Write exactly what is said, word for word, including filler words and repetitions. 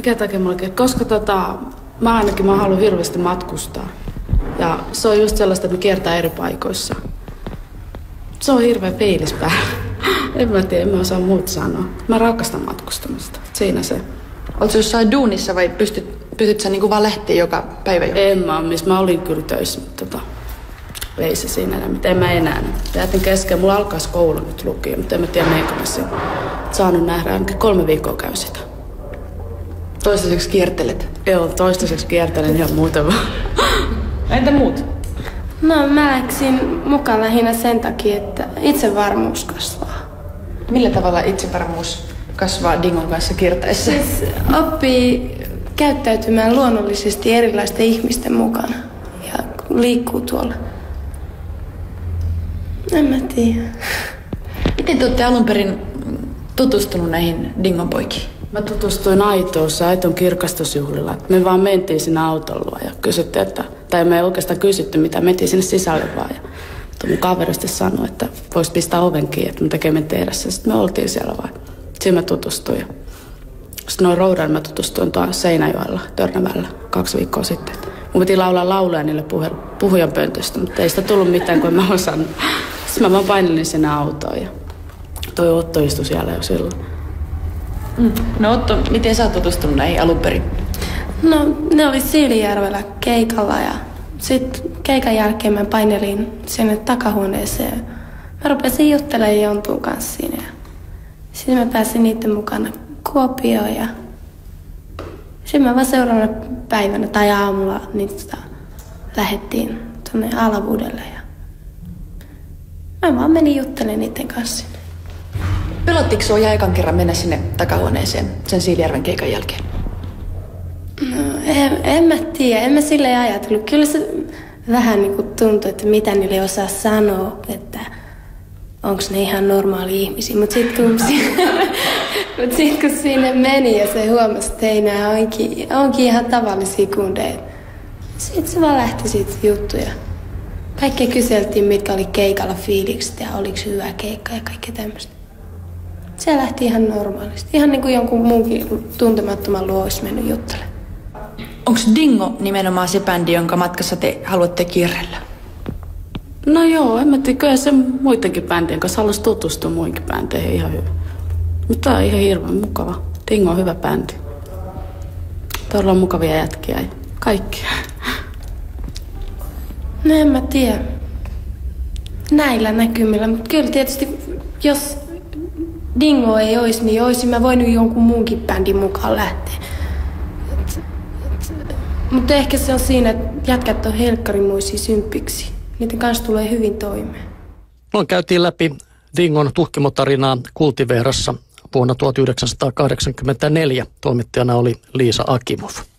Mikä takia mulla kertoo? Koska tota, mä ainakin mä haluan hirveästi matkustaa. Ja se on just sellaista, että me kiertää eri paikoissa. Se on hirveä fiilis päällä. En mä tiedä, en mä osaa muuta sanoa. Mä rakastan matkustamista. Siinä se. Oletko jossain duunissa vai pystyt, pystyt sä niinku vaan lehtiin joka päivä? Jo? En mä missä mä olin kyllä töissä, mutta tota, ei se siinä enää. En mä enää. Jätin kesken. Mulla alkaisi koulu nyt lukio, mutta en mä tiedä meikö mä siinä saanut nähdä. Ainakin kolme viikkoa käy sitä. Toistaiseksi kiertelet? Joo, toistaiseksi kiertelen ihan muutama. Entä muut? No mä läksin mukaan lähinnä sen takia, että itsevarmuus kasvaa. Millä tavalla itsevarmuus kasvaa Dingon kanssa kiertäessä? Siis oppii käyttäytymään luonnollisesti erilaisten ihmisten mukana ja liikkuu tuolla. En mä tiedä. Miten te olette alun perin tutustunut näihin Dingon poikiin? Mä tutustuin Aitoossa, Aiton kirkastusjuhlilla. Me vaan mentiin sinne autolla ja kysyttiin, että, tai me ei oikeastaan kysytty mitä, mentiin sinne sisälle vaan. Ja mun kaveri sitten sanoi, että voisi pistää oven kiinni, että me tekemme tehdessä. Sitten me oltiin siellä vaan. Siinä mä tutustuin. Sitten noin roudan mä tutustuin tuolla Seinäjoella, Törnävällä, kaksi viikkoa sitten. Mun piti laulaa lauluja niille puhujan pöntöstä, mutta ei sitä tullut mitään, kun mä osannut. Sitten mä vaan painelin sinne autoon ja toi Otto istui siellä jo silloin. Mm. No Otto, miten sä oot tutustunut näihin alun perin? No ne oli Siilijärvellä keikalla ja sitten keikan jälkeen mä painelin sinne takahuoneeseen. Mä rupesin juttelemaan Jontun kanssa siinä ja sitten mä pääsin niiden mukana Kuopioon ja sitten mä vaan seuraavana päivänä tai aamulla niitä lähdettiin tuonne Alavuudelle ja mä vaan menin juttelemaan niiden kanssa. Pelottiko sua ekan kerran mennä sinne takahuoneeseen sen Siilijärven keikan jälkeen? No en, en mä tiedä, en mä silleen ajatellut. Kyllä se vähän niin kuin tuntui, että mitä niille osaa sanoa, että onko ne ihan normaali ihmisiä. Mutta sitten kun, mut sit, kun sinne meni ja se huomasi, että hei, nämä onkin, onkin ihan tavallisia kundeja. Sitten se vaan lähti siitä juttuja. Kaikkea kyseltiin, mitkä oli keikalla fiilikset ja oliko hyvä keikka ja kaikkea tämmöistä. Se lähti ihan normaalisti. Ihan niin kuin jonkun muunkin tuntemattoman luo olisi mennyt juttelemaan. Onko Dingo nimenomaan se bändi, jonka matkassa te haluatte kierrellä? No joo, en mä tiedä. Kyllä se muidenkin bändien kanssa haluaisi tutustua muihinkin bändeihin ihan hyvin. Mutta tää on ihan hirveän mukava. Dingo on hyvä bändi. Todella on mukavia jätkiä ja kaikkia. No en mä tiedä. Näillä näkymillä. Mutta kyllä tietysti, jos Dingo ei olisi, niin olisin mä voinut jonkun muunkin bändin mukaan lähteä. Mutta ehkä se on siinä, että jätkät on helkkarimuisia symppiksi. Niiden kanssa tulee hyvin toimeen. Noin käytiin läpi Dingon tuhkimotarinaa Kultiveerassa vuonna tuhatyhdeksänsataakahdeksankymmentäneljä. Toimittajana oli Liisa Akimov.